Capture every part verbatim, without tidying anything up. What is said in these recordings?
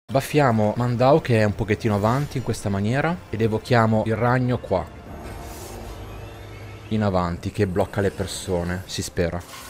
Buffiamo Mandau che è un pochettino avanti in questa maniera ed evochiamo il ragno qua, in avanti, che blocca le persone, si spera.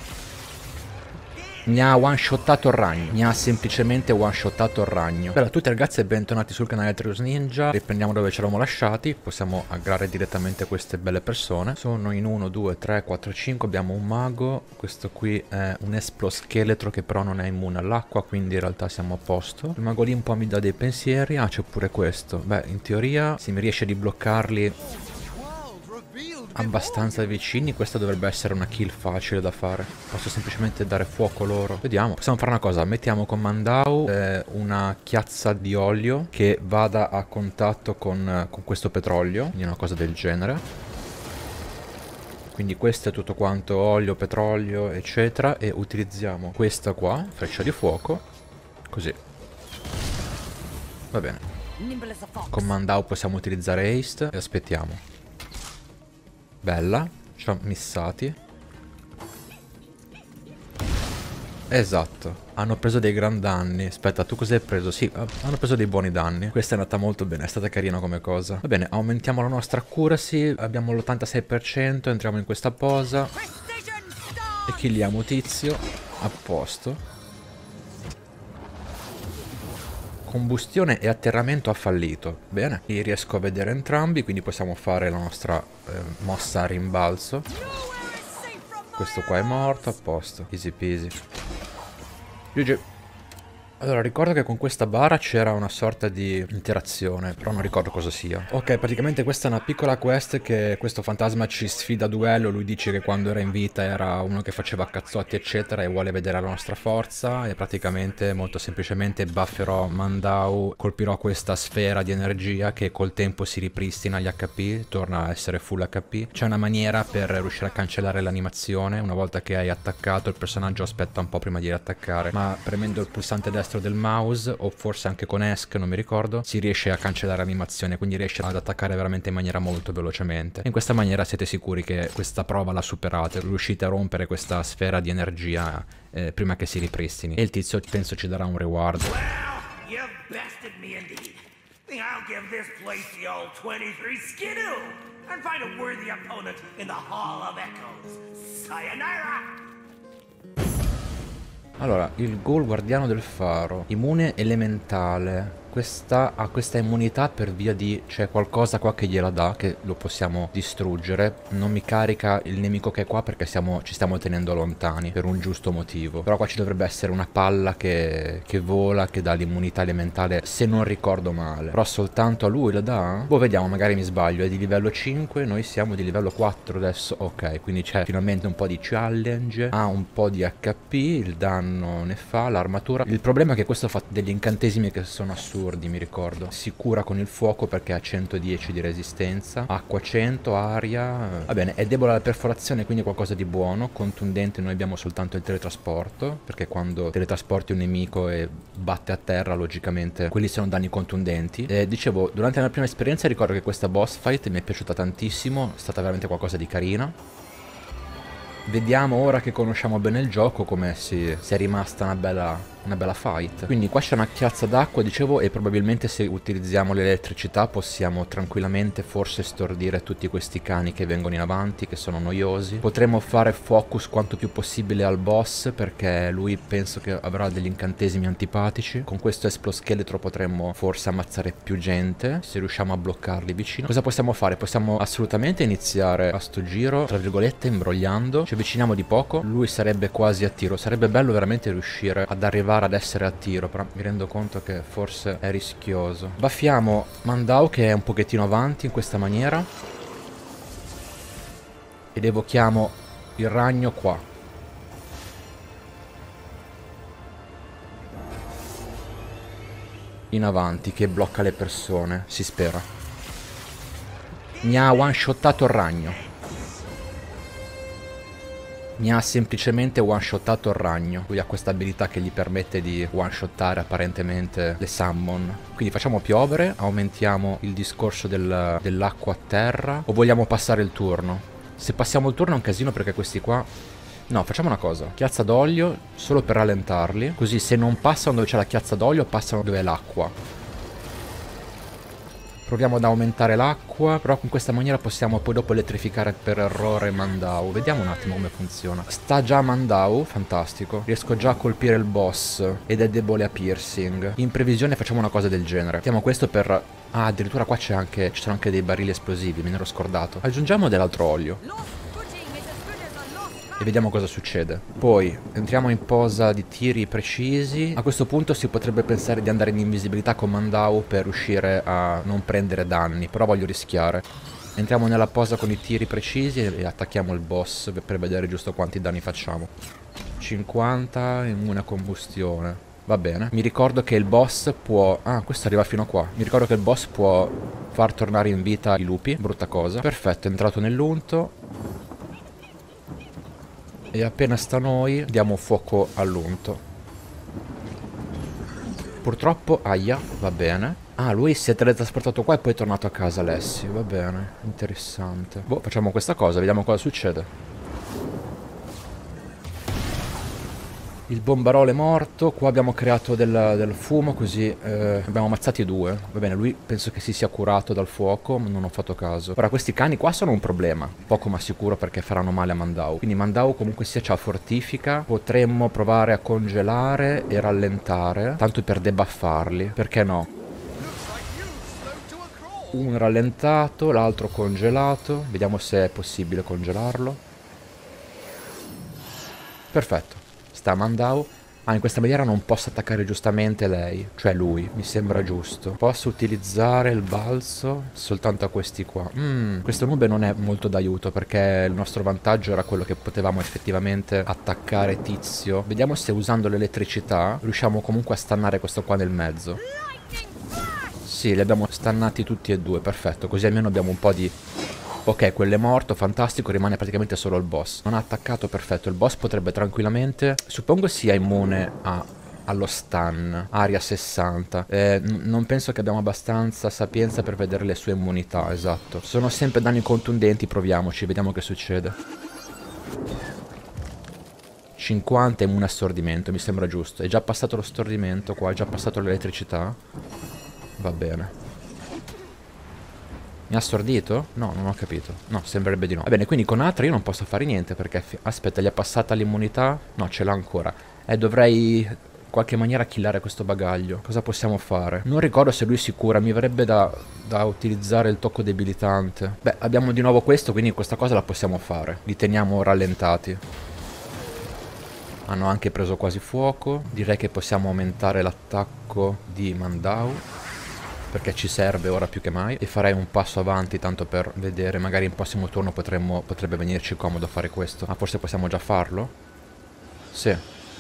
Mi ha one shottato il ragno, mi ha semplicemente one shottato il ragno. Bella a tutti ragazzi e bentornati sul canale Trios Ninja. Riprendiamo dove ci eravamo lasciati, possiamo aggrare direttamente queste belle persone. Sono in uno, due, tre, quattro, cinque, abbiamo un mago, questo qui è un esploscheletro che però non è immune all'acqua, quindi in realtà siamo a posto. Il mago lì un po' mi dà dei pensieri, ah c'è pure questo. Beh, in teoria se mi riesce di bloccarli abbastanza vicini, questa dovrebbe essere una kill facile da fare. Posso semplicemente dare fuoco loro. Vediamo, possiamo fare una cosa, mettiamo con Mandau eh, una chiazza di olio che vada a contatto con, con questo petrolio, quindi una cosa del genere. Quindi questo è tutto quanto olio, petrolio eccetera, e utilizziamo questa qua, freccia di fuoco, così. Va bene. Con Mandau possiamo utilizzare haste e aspettiamo. Bella, ci siamo missati. Esatto, hanno preso dei gran danni. Aspetta, tu cosa hai preso? Sì, hanno preso dei buoni danni. Questa è andata molto bene, è stata carina come cosa. Va bene, aumentiamo la nostra accuracy. Abbiamo l'ottantasei per cento, entriamo in questa posa e killiamo tizio. A posto. Combustione e atterramento ha fallito. Bene, li riesco a vedere entrambi, quindi possiamo fare la nostra eh, mossa a rimbalzo. Questo qua è morto, a posto. Easy peasy. G G. Allora, ricordo che con questa bara c'era una sorta di interazione, però non ricordo cosa sia. Ok, praticamente questa è una piccola quest che questo fantasma ci sfida a duello. Lui dice che quando era in vita era uno che faceva cazzotti eccetera e vuole vedere la nostra forza. E praticamente, molto semplicemente, bufferò Mandau, colpirò questa sfera di energia che col tempo si ripristina gli H P, torna a essere full H P. C'è una maniera per riuscire a cancellare l'animazione. Una volta che hai attaccato, il personaggio aspetta un po' prima di attaccare, ma premendo il pulsante destro del mouse o forse anche con E S C, non mi ricordo, si riesce a cancellare l'animazione, quindi riesce ad attaccare veramente in maniera molto velocemente. In questa maniera siete sicuri che questa prova la superate, riuscite a rompere questa sfera di energia eh, prima che si ripristini, e il tizio penso ci darà un reward. Well, you've bested me indeed. I'll give this place the old twenty-three skidoo and find a worthy opponent in the Hall of Echoes. Sayonara! Allora, il ghoul guardiano del faro, immune elementale. Questa ha questa immunità per via di... c'è qualcosa qua che gliela dà, che lo possiamo distruggere. Non mi carica il nemico che è qua perché siamo, ci stiamo tenendo lontani per un giusto motivo. Però qua ci dovrebbe essere una palla che, che vola, che dà l'immunità elementale, se non ricordo male. Però soltanto a lui la dà? Boh, vediamo, magari mi sbaglio. È di livello cinque, noi siamo di livello quattro adesso. Ok, quindi c'è finalmente un po' di challenge. Ha un po' di H P, il danno ne fa, l'armatura. Il problema è che questo fa degli incantesimi che sono assurdi. Mi ricordo, si cura con il fuoco perché ha centodieci di resistenza, acqua cento, aria, va bene, è debole alla perforazione, quindi qualcosa di buono. Contundente noi abbiamo soltanto il teletrasporto, perché quando teletrasporti un nemico e batte a terra logicamente quelli sono danni contundenti. E dicevo, durante la mia prima esperienza ricordo che questa boss fight mi è piaciuta tantissimo, è stata veramente qualcosa di carina. Vediamo ora che conosciamo bene il gioco come si, si è rimasta una bella, una bella fight. Quindi qua c'è una chiazza d'acqua, dicevo, e probabilmente se utilizziamo l'elettricità possiamo tranquillamente forse stordire tutti questi cani che vengono in avanti, che sono noiosi. Potremmo fare focus quanto più possibile al boss perché lui penso che avrà degli incantesimi antipatici. Con questo esploscheletro potremmo forse ammazzare più gente se riusciamo a bloccarli vicino. Cosa possiamo fare? Possiamo assolutamente iniziare a sto giro, tra virgolette, imbrogliando. Ci avviciniamo di poco, lui sarebbe quasi a tiro. Sarebbe bello veramente riuscire ad arrivare ad essere a tiro, però mi rendo conto che forse è rischioso. Buffiamo Mandau che è un pochettino avanti in questa maniera ed evochiamo il ragno qua. In avanti, che blocca le persone, si spera. Mi ha one shottato il ragno. Mi ha semplicemente one shottato il ragno. Lui ha questa abilità che gli permette di one shottare apparentemente le summon. Quindi facciamo piovere, aumentiamo il discorso del, dell'acqua a terra. O vogliamo passare il turno? Se passiamo il turno è un casino perché questi qua No, facciamo una cosa. Chiazza d'olio solo per rallentarli. Così se non passano dove c'è la chiazza d'olio, passano dove è l'acqua. Proviamo ad aumentare l'acqua. Però in questa maniera possiamo poi dopo elettrificare per errore Mandau. Vediamo un attimo come funziona. Sta già Mandau, fantastico. Riesco già a colpire il boss ed è debole a piercing. In previsione facciamo una cosa del genere. Mettiamo questo per... Ah, addirittura qua c'è anche... ci sono anche dei barili esplosivi, me ne ero scordato. Aggiungiamo dell'altro olio e vediamo cosa succede. Poi entriamo in posa di tiri precisi. A questo punto si potrebbe pensare di andare in invisibilità con Mandau per riuscire a non prendere danni, però voglio rischiare. Entriamo nella posa con i tiri precisi e attacchiamo il boss per vedere giusto quanti danni facciamo. cinquanta in una combustione. Va bene. Mi ricordo che il boss può... Ah, questo arriva fino a qua. Mi ricordo che il boss può far tornare in vita i lupi. Brutta cosa. Perfetto, è entrato nell'unto. E appena sta a noi diamo fuoco all'unto. Purtroppo, aia, va bene. Ah, lui si è teletrasportato qua e poi è tornato a casa Alessi. Va bene, interessante. Boh, facciamo questa cosa, vediamo cosa succede. Il bombarolo è morto. Qua abbiamo creato del, del fumo, così eh, abbiamo ammazzati due. Va bene, lui penso che si sia curato dal fuoco, ma non ho fatto caso. Ora questi cani qua sono un problema, poco ma sicuro, perché faranno male a Mandau. Quindi Mandau comunque sia ci fortifica. Potremmo provare a congelare e rallentare, tanto per debuffarli, perché no? Un rallentato, l'altro congelato. Vediamo se è possibile congelarlo. Perfetto. Sta Mandau. Ah, in questa maniera non posso attaccare giustamente lei, cioè lui, mi sembra giusto. Posso utilizzare il balzo soltanto a questi qua. Mm, questo nube non è molto d'aiuto, perché il nostro vantaggio era quello che potevamo effettivamente attaccare Tizio. Vediamo se usando l'elettricità riusciamo comunque a stannare questo qua nel mezzo. Sì, li abbiamo stannati tutti e due, perfetto, così almeno abbiamo un po' di... Ok, quello è morto, fantastico, rimane praticamente solo il boss. Non ha attaccato, perfetto, il boss potrebbe tranquillamente... Suppongo sia immune a, allo stun, aria sessanta. Eh, non penso che abbiamo abbastanza sapienza per vedere le sue immunità, esatto. Sono sempre danni contundenti, proviamoci, vediamo che succede. cinquanta immune a stordimento, mi sembra giusto. È già passato lo stordimento qua, è già passato l'elettricità. Va bene. Mi ha stordito? No, non ho capito. No, sembrerebbe di no. Va bene, quindi con Atra io non posso fare niente perché... Aspetta, gli è passata l'immunità? No, ce l'ha ancora. Eh, dovrei... in qualche maniera killare questo bagaglio. Cosa possiamo fare? Non ricordo se lui si cura. Mi verrebbe da, da utilizzare il tocco debilitante. Beh, abbiamo di nuovo questo, quindi questa cosa la possiamo fare. Li teniamo rallentati. Hanno anche preso quasi fuoco. Direi che possiamo aumentare l'attacco di Mandau, perché ci serve ora più che mai. E farei un passo avanti tanto per vedere. Magari in prossimo turno potremmo, potrebbe venirci comodo fare questo. Ah, forse possiamo già farlo? Sì.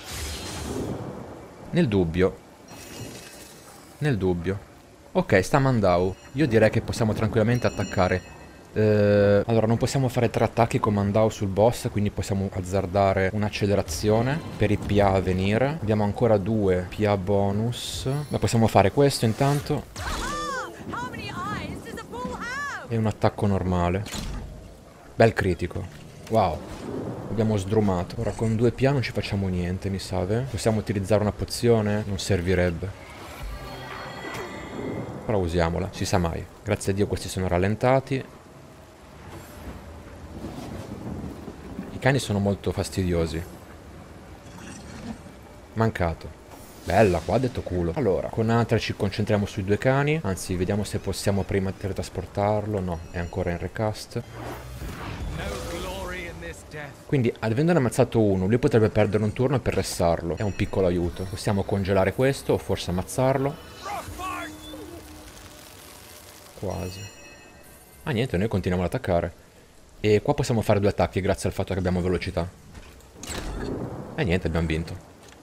Nel dubbio. Nel dubbio. Ok, sta Mandau. Io direi che possiamo tranquillamente attaccare. eh, Allora, non possiamo fare tre attacchi con Mandau sul boss, quindi possiamo azzardare un'accelerazione per i P A a venire. Abbiamo ancora due P A bonus. Ma possiamo fare questo intanto. E un attacco normale. Bel critico. Wow. Abbiamo sdrumato. Ora con due P A non ci facciamo niente, mi sa. Eh? Possiamo utilizzare una pozione? Non servirebbe. Però usiamola, si sa mai. Grazie a Dio questi sono rallentati. I cani sono molto fastidiosi. Mancato. Bella, qua ha detto culo. Allora, con Atra ci concentriamo sui due cani. Anzi, vediamo se possiamo prima teletrasportarlo. No, è ancora in recast. Quindi, avendone ammazzato uno, lui potrebbe perdere un turno per ressarlo. È un piccolo aiuto. Possiamo congelare questo o forse ammazzarlo. Quasi. Ah, niente, noi continuiamo ad attaccare. E qua possiamo fare due attacchi grazie al fatto che abbiamo velocità. E niente, abbiamo vinto.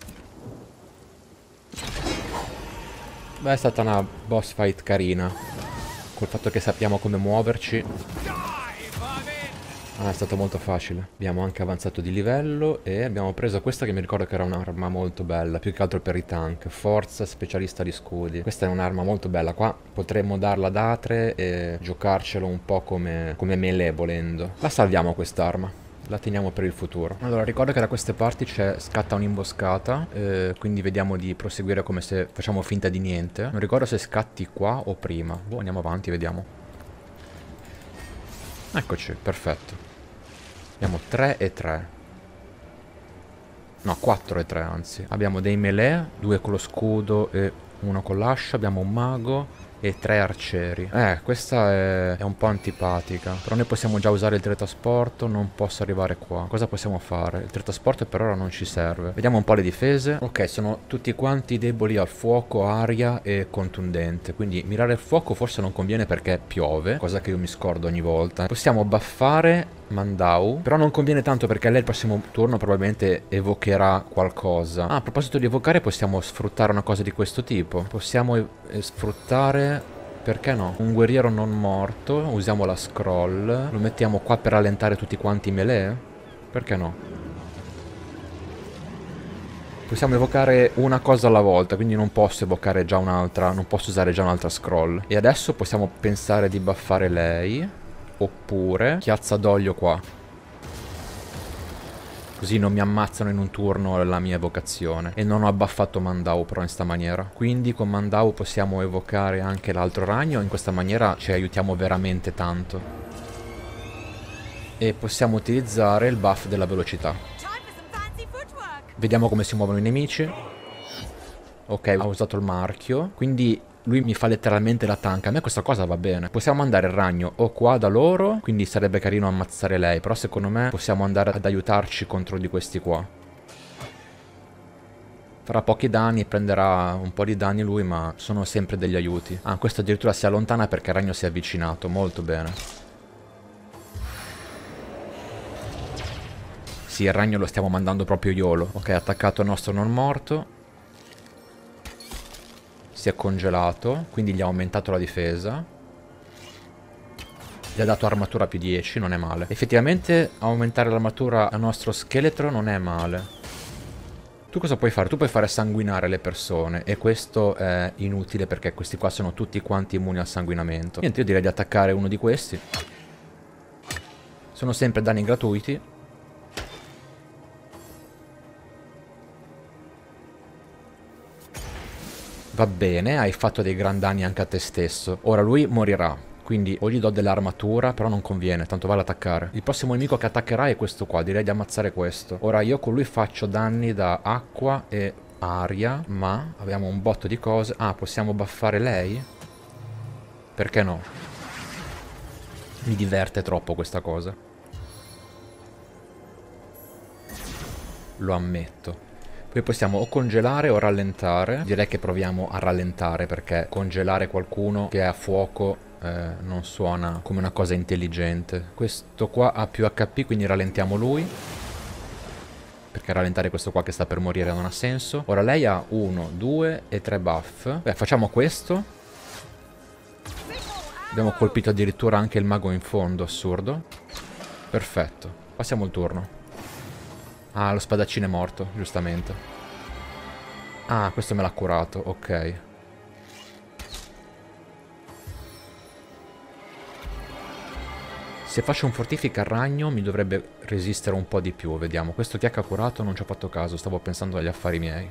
Beh, è stata una boss fight carina. Col fatto che sappiamo come muoverci. Ah, è stato molto facile. Abbiamo anche avanzato di livello e abbiamo preso questa che mi ricordo che era un'arma molto bella, più che altro per i tank. Forza specialista di scudi. Questa è un'arma molto bella. Qua potremmo darla ad Atre e giocarcelo un po' come, come melee volendo. La salviamo quest'arma. La teniamo per il futuro. Allora, ricordo che da queste parti c'è scatta un'imboscata, eh, quindi vediamo di proseguire come se facciamo finta di niente. Non ricordo se scatti qua o prima. Boh, andiamo avanti, vediamo. Eccoci, perfetto. Abbiamo tre e tre. No, quattro e tre anzi. Abbiamo dei melee, due con lo scudo e uno con l'ascia. Abbiamo un mago e tre arcieri. Eh, questa è, è un po' antipatica. Però noi possiamo già usare il teletrasporto. Non posso arrivare qua. Cosa possiamo fare? Il teletrasporto per ora non ci serve. Vediamo un po' le difese. Ok, sono tutti quanti deboli al fuoco, aria e contundente. Quindi mirare il fuoco forse non conviene perché piove, cosa che io mi scordo ogni volta. Possiamo buffare Mandau, però non conviene tanto perché lei il prossimo turno probabilmente evocherà qualcosa. Ah, a proposito di evocare, possiamo sfruttare una cosa di questo tipo. Possiamo eh, sfruttare, perché no, un guerriero non morto. Usiamo la scroll. Lo mettiamo qua per rallentare tutti quanti i melee. Perché no? Possiamo evocare una cosa alla volta, quindi non posso evocare già un'altra, non posso usare già un'altra scroll. E adesso possiamo pensare di buffare lei. Oppure chiazza d'olio qua. Così non mi ammazzano in un turno la mia evocazione. E non ho abbaffato Mandau però in sta maniera. Quindi con Mandau possiamo evocare anche l'altro ragno. In questa maniera ci aiutiamo veramente tanto. E possiamo utilizzare il buff della velocità. Vediamo come si muovono i nemici. Ok, ha usato il marchio. Quindi lui mi fa letteralmente la tank. A me questa cosa va bene. Possiamo mandare il ragno o qua da loro, quindi sarebbe carino ammazzare lei. Però secondo me possiamo andare ad aiutarci contro di questi qua. Farà pochi danni, prenderà un po' di danni lui, ma sono sempre degli aiuti. Ah, questo addirittura si allontana perché il ragno si è avvicinato. Molto bene. Sì, il ragno lo stiamo mandando proprio YOLO. Ok, attaccato il nostro non morto. Si è congelato, quindi gli ha aumentato la difesa. Gli ha dato armatura più dieci, non è male. Effettivamente aumentare l'armatura al nostro scheletro non è male. Tu cosa puoi fare? Tu puoi fare sanguinare le persone. E questo è inutile perché questi qua sono tutti quanti immuni al sanguinamento. Niente, io direi di attaccare uno di questi. Sono sempre danni gratuiti. Va bene, hai fatto dei gran danni anche a te stesso. Ora lui morirà, quindi o gli do dell'armatura, però non conviene, tanto vale attaccare. Il prossimo nemico che attaccherà è questo qua, direi di ammazzare questo. Ora io con lui faccio danni da acqua e aria, ma abbiamo un botto di cose. Ah, possiamo buffare lei? Perché no? Mi diverte troppo questa cosa. Lo ammetto. Poi possiamo o congelare o rallentare. Direi che proviamo a rallentare perché congelare qualcuno che è a fuoco eh, non suona come una cosa intelligente. Questo qua ha più H P, quindi rallentiamo lui. Perché rallentare questo qua che sta per morire non ha senso. Ora lei ha uno, due e tre buff. Beh, facciamo questo. Abbiamo colpito addirittura anche il mago in fondo, assurdo. Perfetto, passiamo il turno. Ah, lo spadaccino è morto, giustamente. Ah, questo me l'ha curato, ok. Se faccio un fortifica ragno mi dovrebbe resistere un po' di più, vediamo. Questo chi ha curato non ci ho fatto caso, stavo pensando agli affari miei.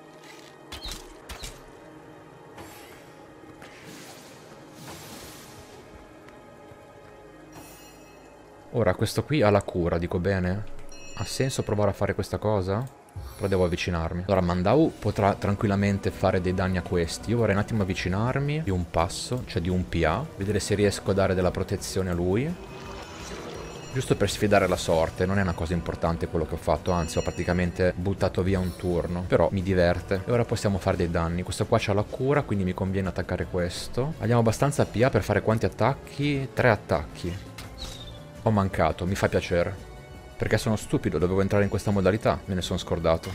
Ora, questo qui ha la cura, dico bene? Ha senso provare a fare questa cosa? Però devo avvicinarmi. Allora Mandau potrà tranquillamente fare dei danni a questi. Io vorrei un attimo avvicinarmi di un passo, cioè di un P A. Vedere se riesco a dare della protezione a lui. Giusto per sfidare la sorte. Non è una cosa importante quello che ho fatto. Anzi, ho praticamente buttato via un turno. Però mi diverte. E ora possiamo fare dei danni. Questo qua c'ha la cura, quindi mi conviene attaccare questo. Abbiamo abbastanza P A per fare quanti attacchi? Tre attacchi. Ho mancato, mi fa piacere. Perché sono stupido, dovevo entrare in questa modalità, me ne sono scordato.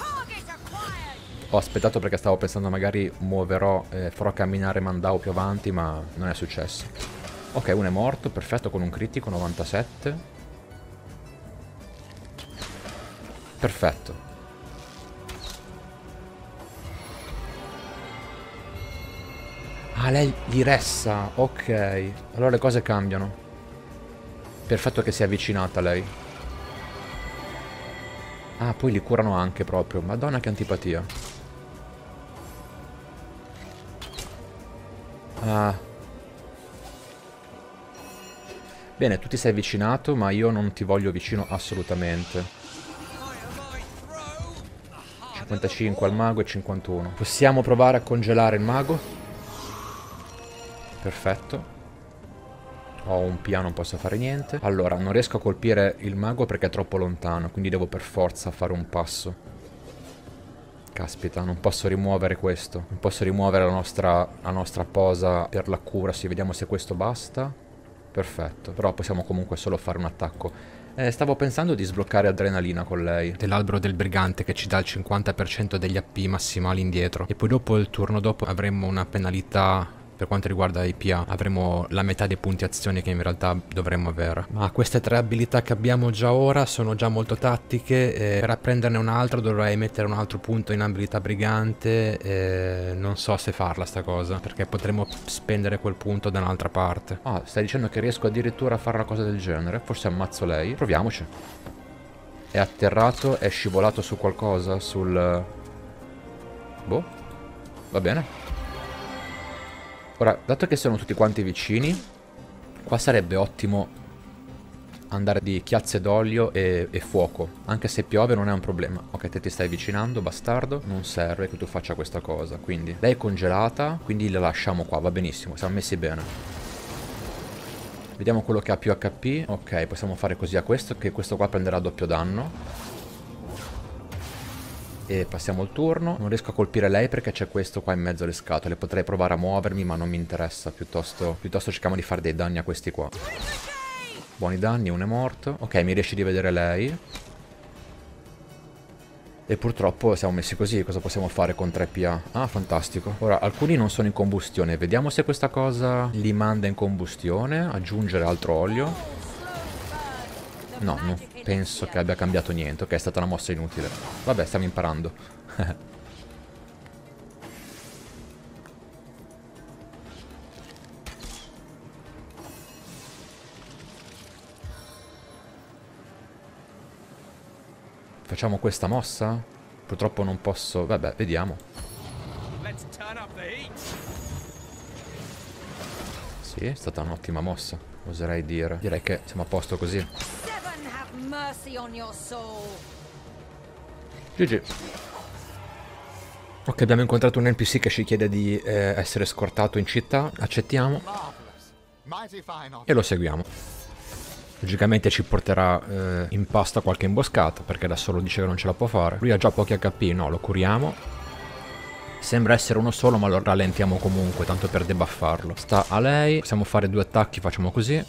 Ho aspettato perché stavo pensando magari muoverò, eh, farò camminare Mandau più avanti, ma non è successo. Ok, uno è morto, perfetto, con un critico, novantasette. Perfetto. Ah, lei gli ressa, ok. Allora le cose cambiano. Perfetto che si è avvicinata lei. Ah, poi li curano anche proprio. Madonna che antipatia. Ah. Bene, tu ti sei avvicinato, ma io non ti voglio vicino assolutamente. cinquantacinque al mago e cinquantuno. Possiamo provare a congelare il mago? Perfetto. Ho un piano, non posso fare niente. Allora, non riesco a colpire il mago perché è troppo lontano, quindi devo per forza fare un passo. Caspita, non posso rimuovere questo. Non posso rimuovere la nostra, la nostra posa per la cura. Sì, vediamo se questo basta. Perfetto, però possiamo comunque solo fare un attacco. Eh, stavo pensando di sbloccare adrenalina con lei. Dell'albero del brigante che ci dà il cinquanta per cento degli A P massimali indietro. E poi dopo, il turno dopo, avremmo una penalità. Per quanto riguarda i P A, avremo la metà dei punti azioni che in realtà dovremmo avere. Ma queste tre abilità che abbiamo già ora sono già molto tattiche. E per apprenderne un'altra dovrei mettere un altro punto in abilità brigante. E non so se farla sta cosa, perché potremmo spendere quel punto da un'altra parte. Ah, stai dicendo che riesco addirittura a fare una cosa del genere? Forse ammazzo lei? Proviamoci. È atterrato, è scivolato su qualcosa, sul... Boh. Va bene. Ora, dato che sono tutti quanti vicini, qua sarebbe ottimo andare di chiazze d'olio e, e fuoco. Anche se piove non è un problema. Ok, te ti stai avvicinando, bastardo. Non serve che tu faccia questa cosa. Quindi, lei è congelata, quindi la lasciamo qua, va benissimo, siamo messi bene. Vediamo quello che ha più H P. Ok, possiamo fare così a questo, che questo qua prenderà doppio danno. E passiamo il turno. Non riesco a colpire lei perché c'è questo qua in mezzo alle scatole. Potrei provare a muovermi ma non mi interessa. Piuttosto, piuttosto cerchiamo di fare dei danni a questi qua. Buoni danni, uno è morto. Ok, mi riesce di vedere lei. E purtroppo siamo messi così. Cosa possiamo fare con tre P A? Ah, fantastico. Ora, alcuni non sono in combustione. Vediamo se questa cosa li manda in combustione. Aggiungere altro olio. No, non penso che abbia cambiato niente. Ok, è stata una mossa inutile. Vabbè, stiamo imparando. Facciamo questa mossa? Purtroppo non posso... Vabbè, vediamo. Sì, è stata un'ottima mossa, oserei dire. Direi che siamo a posto così. G G. Ok, abbiamo incontrato un N P C che ci chiede di eh, essere scortato in città. Accettiamo. E lo seguiamo. Logicamente ci porterà eh, in pasto a qualche imboscata, perché da solo dice che non ce la può fare. Lui ha già pochi H P, no, lo curiamo. Sembra essere uno solo, ma lo rallentiamo comunque, tanto per debuffarlo. Sta a lei, possiamo fare due attacchi, facciamo così.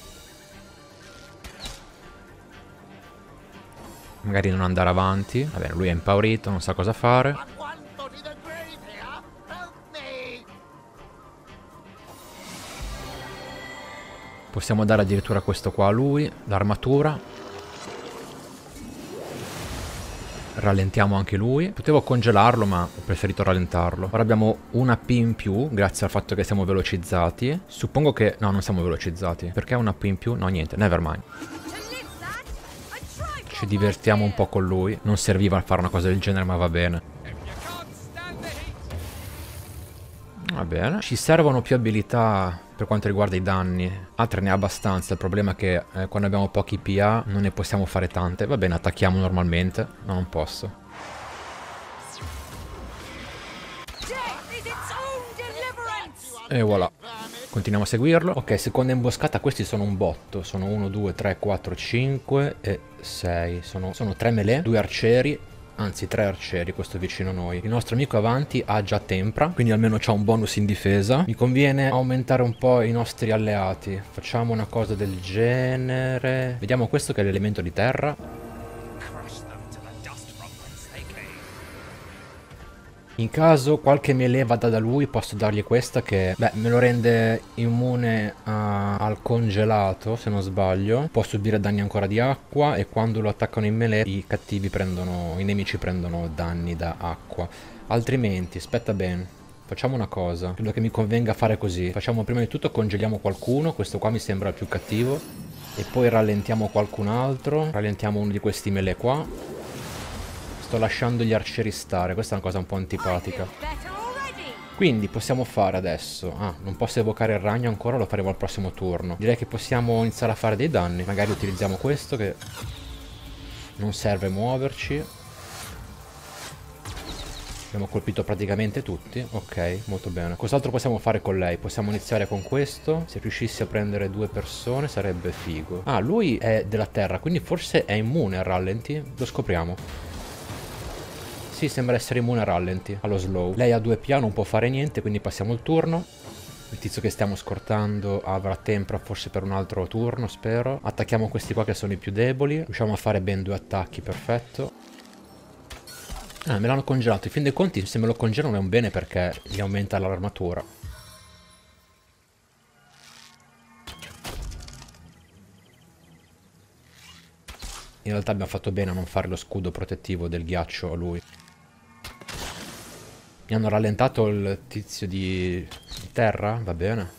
Magari non andare avanti. Va bene, lui è impaurito, non sa cosa fare. Possiamo dare addirittura questo qua a lui, l'armatura. Rallentiamo anche lui. Potevo congelarlo, ma ho preferito rallentarlo. Ora abbiamo una P in più, grazie al fatto che siamo velocizzati. Suppongo che... no, non siamo velocizzati. Perché una P in più? No, niente, never mind. Ci divertiamo un po' con lui. Non serviva a fare una cosa del genere, ma va bene. Va bene. Ci servono più abilità per quanto riguarda i danni. Altre ne ha abbastanza. Il problema è che eh, quando abbiamo pochi P A non ne possiamo fare tante. Va bene, attacchiamo normalmente. No, non posso. E voilà. Continuiamo a seguirlo. Ok, seconda imboscata. Questi sono un botto. Sono uno, due, tre, quattro, cinque e sei. Sono, sono tre melee, due arcieri. Anzi, tre arcieri, questo vicino a noi. Il nostro amico avanti ha già tempra, quindi almeno c'ha un bonus in difesa. Mi conviene aumentare un po' i nostri alleati. Facciamo una cosa del genere. Vediamo questo che è l'elemento di terra. In caso qualche melee vada da lui, posso dargli questa che, beh, me lo rende immune a, al congelato, se non sbaglio. Può subire danni ancora di acqua e quando lo attaccano in melee i cattivi prendono, i nemici prendono danni da acqua. Altrimenti, aspetta bene, facciamo una cosa. Credo che mi convenga fare così. Facciamo prima di tutto congeliamo qualcuno, questo qua mi sembra il più cattivo. E poi rallentiamo qualcun altro. Rallentiamo uno di questi melee qua. Sto lasciando gli arcieri stare, questa è una cosa un po' antipatica. Quindi possiamo fare adesso... Ah, non posso evocare il ragno ancora, lo faremo al prossimo turno. Direi che possiamo iniziare a fare dei danni. Magari utilizziamo questo che non serve muoverci. Abbiamo colpito praticamente tutti. Ok, molto bene. Cos'altro possiamo fare con lei? Possiamo iniziare con questo. Se riuscissi a prendere due persone sarebbe figo. Ah, lui è della terra, quindi forse è immune al rallenti. Lo scopriamo. Sì, sembra essere immune a rallenti, allo slow. Lei ha due P A, non può fare niente, quindi passiamo il turno. Il tizio che stiamo scortando avrà tempra forse per un altro turno, spero. Attacchiamo questi qua che sono i più deboli. Riusciamo a fare ben due attacchi, perfetto. Ah, me l'hanno congelato. In fin dei conti, se me lo congelano è un bene perché gli aumenta l'armatura. In realtà abbiamo fatto bene a non fare lo scudo protettivo del ghiaccio a lui. Mi hanno rallentato il tizio di terra? Va bene.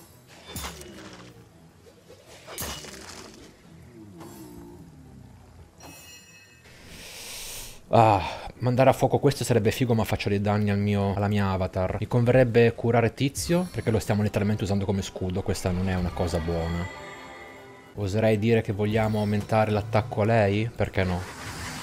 Ah, mandare a fuoco questo sarebbe figo, ma faccio dei danni al mio, alla mia avatar. Mi converrebbe curare tizio, perché lo stiamo letteralmente usando come scudo. Questa non è una cosa buona. Oserei dire che vogliamo aumentare l'attacco a lei? Perché no?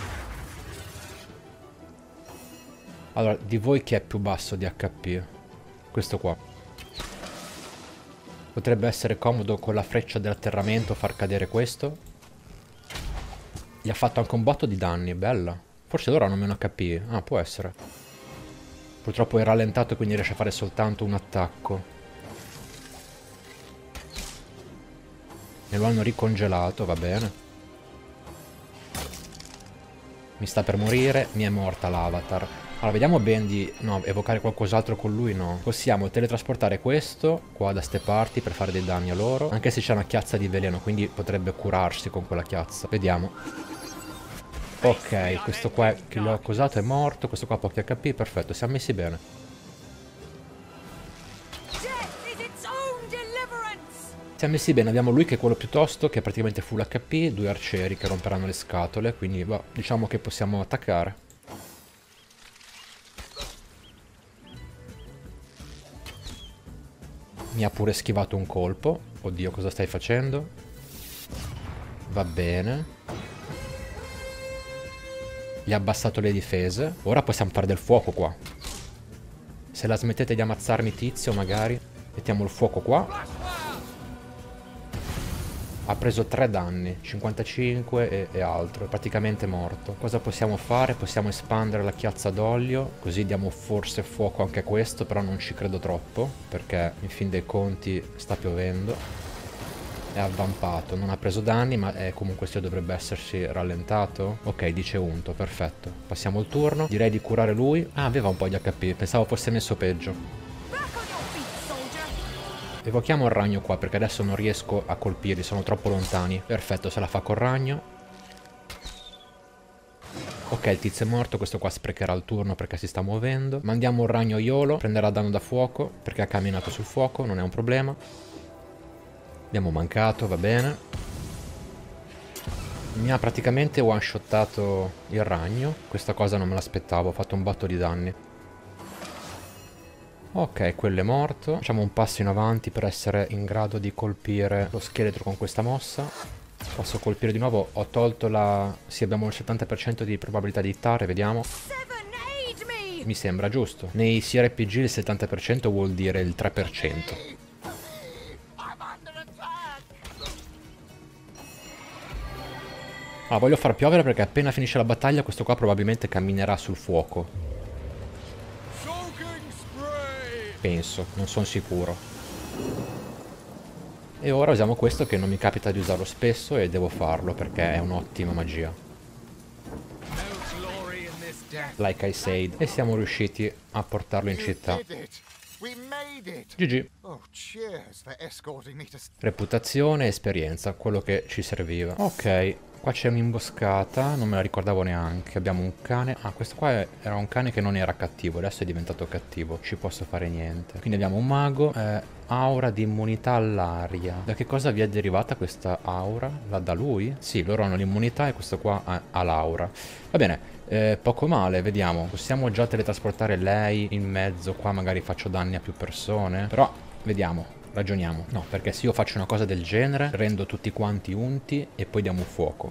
Allora, di voi chi è più basso di H P? Questo qua. Potrebbe essere comodo con la freccia dell'atterramento far cadere questo. Gli ha fatto anche un botto di danni, bella. Forse loro hanno meno H P. Ah, può essere. Purtroppo è rallentato e quindi riesce a fare soltanto un attacco. Me lo hanno ricongelato, va bene. Mi sta per morire, mi è morta l'avatar. Allora, vediamo ben di... No, evocare qualcos'altro con lui no. Possiamo teletrasportare questo qua da ste parti per fare dei danni a loro. Anche se c'è una chiazza di veleno, quindi potrebbe curarsi con quella chiazza. Vediamo. Ok, questo qua che l'ho accusato è morto. Questo qua ha pochi H P, perfetto, siamo messi bene. Siamo messi bene, abbiamo lui che è quello più tosto, che è praticamente full H P, due arcieri che romperanno le scatole, quindi bah, diciamo che possiamo attaccare. Mi ha pure schivato un colpo. Oddio, cosa stai facendo? Va bene. Gli ha abbassato le difese. Ora possiamo fare del fuoco qua. Se la smettete di ammazzarmi tizio, magari. Mettiamo il fuoco qua. Ha preso tre danni, cinquantacinque e, e altro, è praticamente morto. Cosa possiamo fare? Possiamo espandere la chiazza d'olio, così diamo forse fuoco anche a questo, però non ci credo troppo, perché in fin dei conti sta piovendo. È avvampato, non ha preso danni, ma è, comunque sia dovrebbe essersi rallentato. Ok, dice unto, perfetto. Passiamo il turno, direi di curare lui. Ah, aveva un po' di H P, pensavo fosse messo peggio. Evochiamo il ragno qua perché adesso non riesco a colpirli, sono troppo lontani. Perfetto, se la fa col ragno. Ok, il tizio è morto, questo qua sprecherà il turno perché si sta muovendo. Mandiamo il ragno Iolo, prenderà danno da fuoco perché ha camminato sul fuoco, non è un problema. Abbiamo mancato, va bene. Mi ha praticamente one-shottato il ragno. Questa cosa non me l'aspettavo, ho fatto un botto di danni. Ok, quello è morto. Facciamo un passo in avanti per essere in grado di colpire lo scheletro con questa mossa. Posso colpire di nuovo. Ho tolto la... Sì, abbiamo il settanta per cento di probabilità di hittare, vediamo. Mi sembra giusto. Nei C R P G il settanta per cento vuol dire il tre per cento. Ah, voglio far piovere perché appena finisce la battaglia questo qua probabilmente camminerà sul fuoco. Penso, non sono sicuro. E ora usiamo questo che non mi capita di usarlo spesso e devo farlo perché è un'ottima magia. Like I said. E siamo riusciti a portarlo in città. G G. Reputazione e esperienza, quello che ci serviva. Ok, qua c'è un'imboscata, non me la ricordavo neanche. Abbiamo un cane. Ah, questo qua era un cane che non era cattivo, adesso è diventato cattivo. Ci posso fare niente. Quindi abbiamo un mago. Eh, aura di immunità all'aria. Da che cosa vi è derivata questa aura? La da lui? Sì, loro hanno l'immunità e questo qua ha, ha l'aura. Va bene, eh, poco male, vediamo. Possiamo già teletrasportare lei in mezzo, qua magari faccio danni a più persone. Però, vediamo, ragioniamo. No, perché se io faccio una cosa del genere, rendo tutti quanti unti e poi diamo fuoco.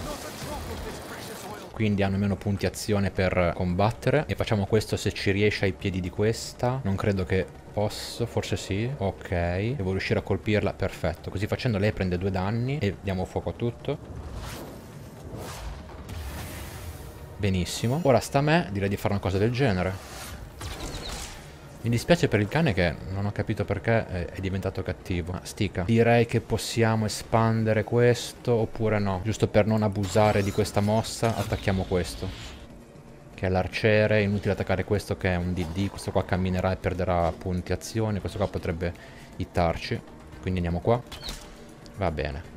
Quindi hanno meno punti azione per combattere. E facciamo questo se ci riesce ai piedi di questa. Non credo che posso, forse sì. Ok, devo riuscire a colpirla, perfetto. Così facendo lei prende due danni e diamo fuoco a tutto. Benissimo. Ora sta a me, direi di fare una cosa del genere. Mi dispiace per il cane che non ho capito perché è, è diventato cattivo. Ah, stica. Direi che possiamo espandere questo oppure no. Giusto per non abusare di questa mossa attacchiamo questo. Che è l'arciere. Inutile attaccare questo che è un D D. Questo qua camminerà e perderà punti azione. Questo qua potrebbe hittarci. Quindi andiamo qua. Va bene.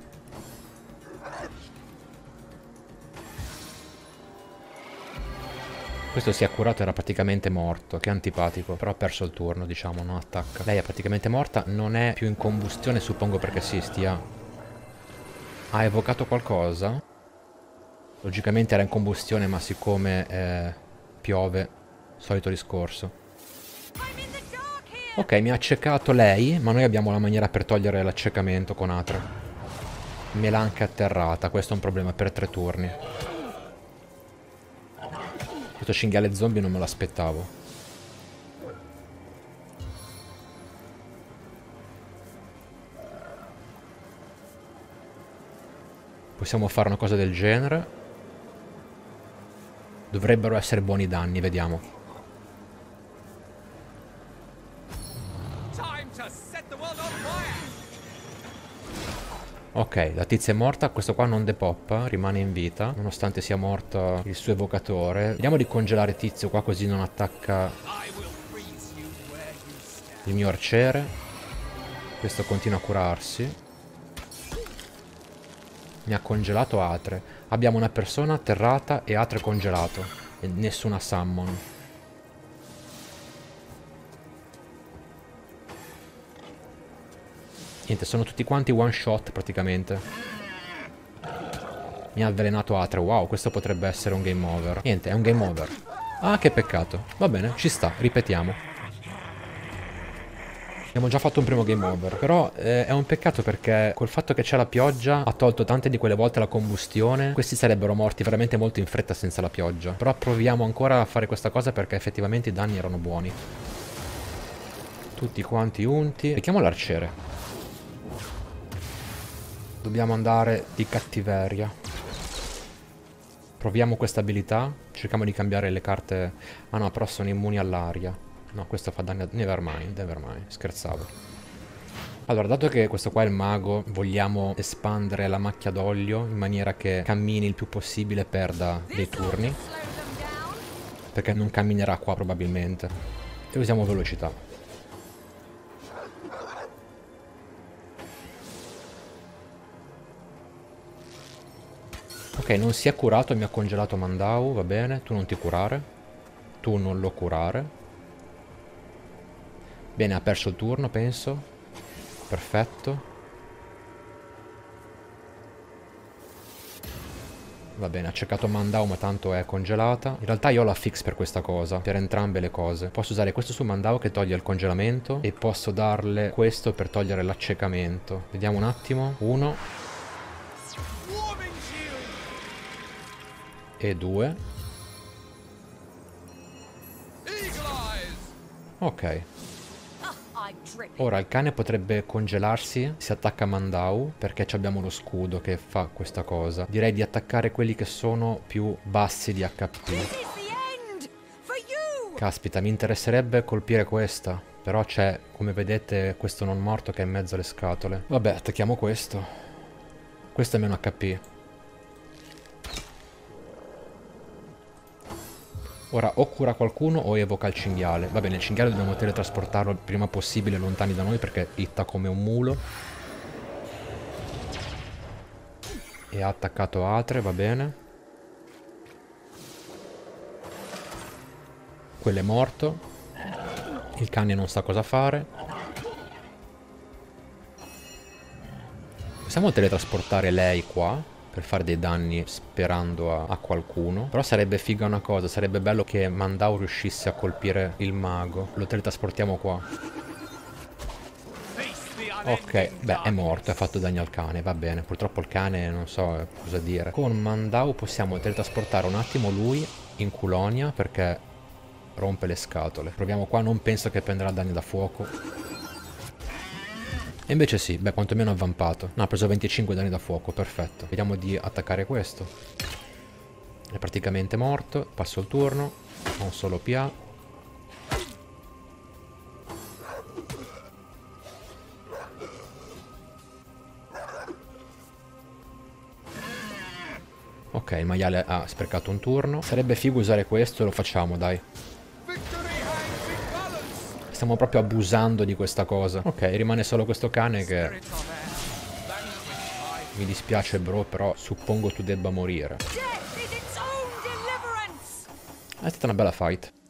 Questo si è curato, era praticamente morto. Che antipatico. Però ha perso il turno, diciamo, non attacca. Lei è praticamente morta. Non è più in combustione, suppongo perché si stia... Ha evocato qualcosa? Logicamente era in combustione, ma siccome eh, piove, solito discorso. Ok, mi ha accecato lei, ma noi abbiamo la maniera per togliere l'accecamento con Atre. Me l'ha anche atterrata. Questo è un problema per tre turni. Questo cinghiale zombie non me l'aspettavo. Possiamo fare una cosa del genere. Dovrebbero essere buoni danni, vediamo. Ok, la tizia è morta, questo qua non depoppa, rimane in vita, nonostante sia morto il suo evocatore. Vediamo di congelare tizio qua così non attacca il mio arciere. Questo continua a curarsi. Mi ha congelato Atre. Abbiamo una persona atterrata e Atre congelato. E nessuna summon. Niente, sono tutti quanti one shot praticamente. Mi ha avvelenato Atre. Wow, questo potrebbe essere un game over. Niente, è un game over. Ah, che peccato. Va bene, ci sta, ripetiamo. Abbiamo già fatto un primo game over. Però eh, è un peccato perché col fatto che c'è la pioggia ha tolto tante di quelle volte la combustione. Questi sarebbero morti veramente molto in fretta senza la pioggia. Però proviamo ancora a fare questa cosa perché effettivamente i danni erano buoni. Tutti quanti unti. Richiamo l'arciere. Dobbiamo andare di cattiveria. Proviamo questa abilità. Cerchiamo di cambiare le carte. Ah no, però sono immuni all'aria. No, questo fa danni a... Nevermind, nevermind, scherzavo. Allora, dato che questo qua è il mago, vogliamo espandere la macchia d'olio in maniera che cammini il più possibile e perda dei turni. Perché non camminerà qua probabilmente. E usiamo velocità. Ok, non si è curato, mi ha congelato Mandau, va bene. Tu non ti curare. Tu non lo curare. Bene, ha perso il turno, penso. Perfetto. Va bene, ha cercato Mandau, ma tanto è congelata. In realtà io ho la fix per questa cosa, per entrambe le cose. Posso usare questo su Mandau che toglie il congelamento e posso darle questo per togliere l'accecamento. Vediamo un attimo. Uno. E due. Ok. Ora il cane potrebbe congelarsi, si attacca a Mandau perché abbiamo lo scudo che fa questa cosa. Direi di attaccare quelli che sono più bassi di H P. Caspita, mi interesserebbe colpire questa, però c'è, come vedete, questo non morto che è in mezzo alle scatole. Vabbè, attacchiamo questo. Questo è meno H P. Ora o cura qualcuno o evoca il cinghiale. Va bene, il cinghiale dobbiamo teletrasportarlo il prima possibile lontani da noi perché hitta come un mulo. E ha attaccato Atre, va bene. Quello è morto. Il cane non sa cosa fare. Possiamo teletrasportare lei qua per fare dei danni sperando a, a qualcuno. Però sarebbe figa una cosa, sarebbe bello che Mandau riuscisse a colpire il mago. Lo teletrasportiamo qua. Ok, beh, è morto, ha fatto danni al cane, va bene. Purtroppo il cane non so cosa dire. Con Mandau possiamo teletrasportare un attimo lui in Culonia perché rompe le scatole. Proviamo qua, non penso che prenderà danni da fuoco. E invece sì, beh, quantomeno ha avvampato. No, ha preso venticinque danni da fuoco, perfetto. Vediamo di attaccare questo. È praticamente morto, passo il turno. Ho un solo P A. Ok, il maiale ha sprecato un turno. Sarebbe figo usare questo e lo facciamo, dai. Stiamo proprio abusando di questa cosa. Ok, rimane solo questo cane che... Mi dispiace bro, però suppongo tu debba morire. È stata una bella fight.